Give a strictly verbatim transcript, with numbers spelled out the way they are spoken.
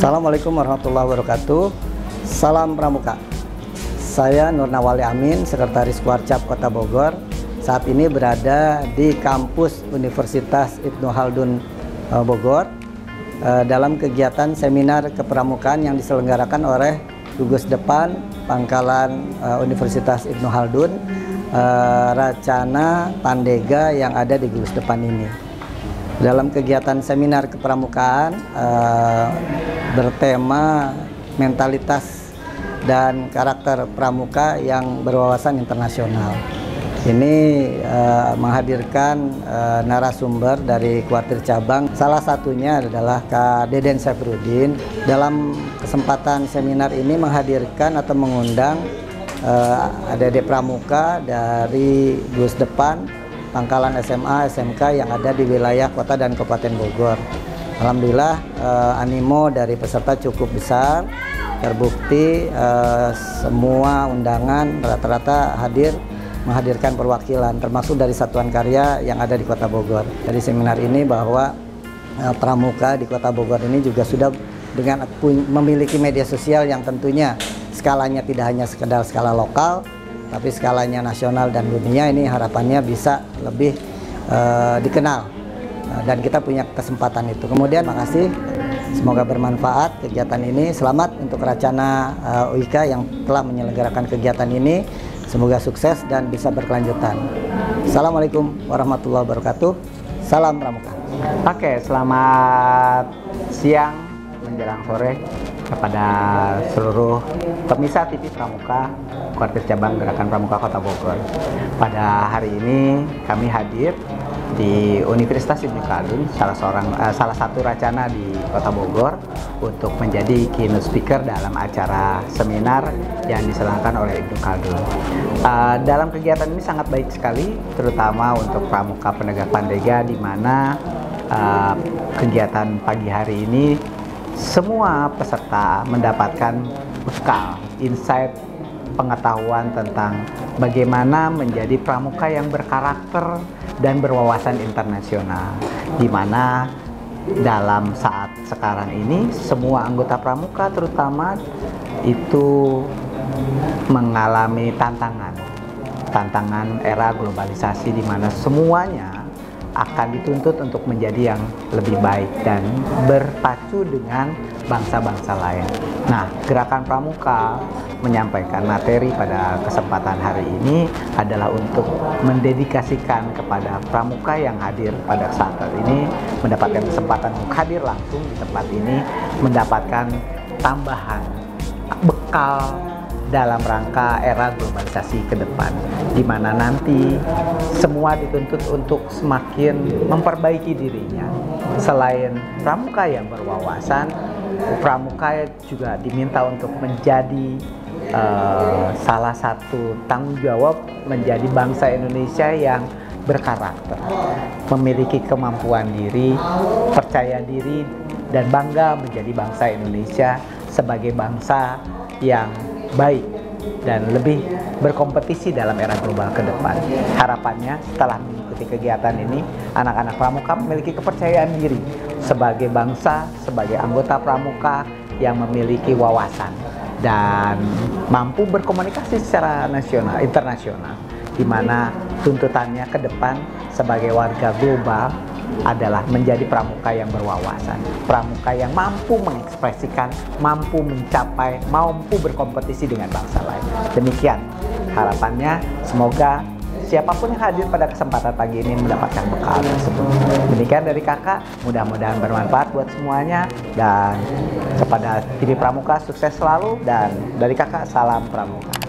Assalamualaikum warahmatullahi wabarakatuh. Salam Pramuka. Saya Nur Nawali Amin, Sekretaris Warcap Kota Bogor. Saat ini berada di kampus Universitas Ibnu Khaldun Bogor dalam kegiatan seminar kepramukaan yang diselenggarakan oleh Gugus Depan Pangkalan Universitas Ibnu Khaldun, Racana Pandega yang ada di Gugus Depan ini. Dalam kegiatan seminar kepramukaan eh, bertema mentalitas dan karakter pramuka yang berwawasan internasional. Ini eh, menghadirkan eh, narasumber dari kuartir cabang. Salah satunya adalah Kak Deden Safrudin. Dalam kesempatan seminar ini menghadirkan atau mengundang eh, adik-adik pramuka dari Gugus Depan Pangkalan S M A, S M K yang ada di wilayah kota dan Kabupaten Bogor. Alhamdulillah eh, animo dari peserta cukup besar, terbukti eh, semua undangan rata-rata hadir menghadirkan perwakilan, termasuk dari satuan karya yang ada di Kota Bogor. Dari seminar ini bahwa eh, pramuka di Kota Bogor ini juga sudah dengan memiliki media sosial yang tentunya skalanya tidak hanya sekedar skala lokal, tapi skalanya nasional dan dunia. Ini harapannya bisa lebih uh, dikenal uh, dan kita punya kesempatan itu. Kemudian makasih, semoga bermanfaat kegiatan ini. Selamat untuk Racana uh, U I K yang telah menyelenggarakan kegiatan ini. Semoga sukses dan bisa berkelanjutan. Assalamualaikum warahmatullahi wabarakatuh. Salam Pramuka. Oke, selamat siang menjelang sore kepada seluruh pemirsa T V Pramuka Kuartir Cabang Gerakan Pramuka Kota Bogor. Pada hari ini kami hadir di Universitas Ibnu Khaldun, salah seorang uh, salah satu racana di Kota Bogor, untuk menjadi keynote speaker dalam acara seminar yang diselenggarakan oleh Ibnu Khaldun. Uh, dalam kegiatan ini sangat baik sekali, terutama untuk pramuka penegak pandega, di mana uh, kegiatan pagi hari ini semua peserta mendapatkan bekal, insight, pengetahuan tentang bagaimana menjadi pramuka yang berkarakter dan berwawasan internasional, di mana dalam saat sekarang ini semua anggota pramuka terutama itu mengalami tantangan tantangan era globalisasi, di mana semuanya akan dituntut untuk menjadi yang lebih baik dan berpacu dengan bangsa-bangsa lain. Nah, Gerakan Pramuka menyampaikan materi pada kesempatan hari ini adalah untuk mendedikasikan kepada pramuka yang hadir pada saat ini, mendapatkan kesempatan untuk hadir langsung di tempat ini, mendapatkan tambahan bekal dalam rangka era globalisasi ke depan, di mana nanti semua dituntut untuk semakin memperbaiki dirinya. Selain pramuka yang berwawasan, pramuka juga diminta untuk menjadi uh, salah satu tanggung jawab menjadi bangsa Indonesia yang berkarakter, memiliki kemampuan diri, percaya diri, dan bangga menjadi bangsa Indonesia sebagai bangsa yang baik dan lebih berkompetisi dalam era global ke depan. Harapannya setelah mengikuti kegiatan ini, anak-anak pramuka memiliki kepercayaan diri sebagai bangsa, sebagai anggota pramuka yang memiliki wawasan dan mampu berkomunikasi secara nasional, internasional, di mana tuntutannya ke depan sebagai warga global adalah menjadi pramuka yang berwawasan, pramuka yang mampu mengekspresikan, mampu mencapai, mampu berkompetisi dengan bangsa lain. Demikian harapannya, semoga siapapun yang hadir pada kesempatan pagi ini mendapatkan bekal tersebut. Demikian dari kakak, mudah-mudahan bermanfaat buat semuanya, dan kepada T V Pramuka sukses selalu, dan dari kakak salam pramuka.